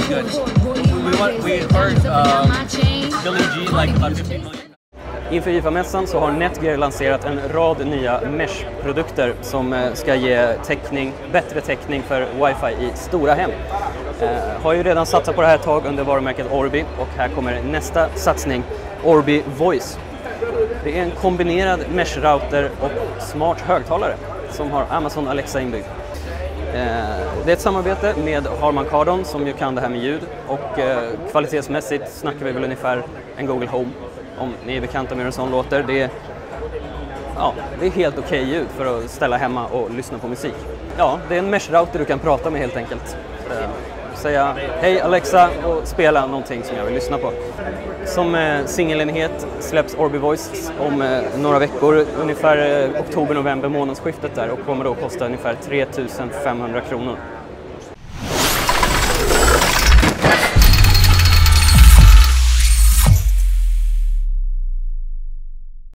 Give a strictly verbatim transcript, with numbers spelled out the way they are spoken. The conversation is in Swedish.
good. We, want, we heard um, Billie Jean like about fifty million. Inför I F A-mässan så har Netgear lanserat en rad nya mesh-produkter som ska ge täckning, bättre täckning för Wi-Fi i stora hem. Eh, har ju redan satsat på det här ett tag under varumärket Orbi och här kommer nästa satsning, Orbi Voice. Det är en kombinerad mesh-router och smart högtalare som har Amazon Alexa inbyggd. Eh, det är ett samarbete med Harman Kardon som ju kan det här med ljud och eh, kvalitetsmässigt snackar vi väl ungefär en Google Home. Om ni är bekanta med hur en sån låter. Det är, ja, det är helt okej ljud för att ställa hemma och lyssna på musik. Ja, det är en mesh-router du kan prata med helt enkelt. Eh, säga hej Alexa och spela någonting som jag vill lyssna på. Som eh, singelenhet släpps Orbi Voice om eh, några veckor, ungefär eh, oktober-november månadsskiftet där och kommer då kosta ungefär tre tusen femhundra kronor.